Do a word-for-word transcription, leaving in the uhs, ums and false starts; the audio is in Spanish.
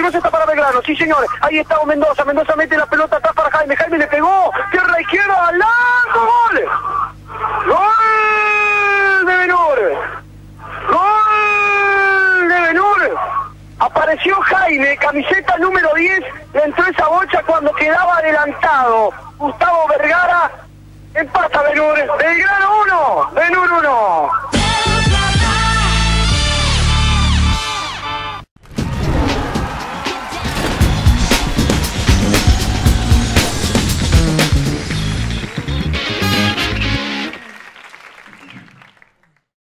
peligroso está para Belgrano, sí señores. Ahí está Mendoza, Mendoza mete la pelota atrás para Jaime, Jaime le pegó, pierna izquierda, al largo, gol. Gol de Benur. Gol de Benur. Apareció Jaime, camiseta número diez, le entró esa bocha cuando quedaba adelantado. Gustavo Vergara, empata Benur. Belgrano uno, Benur uno.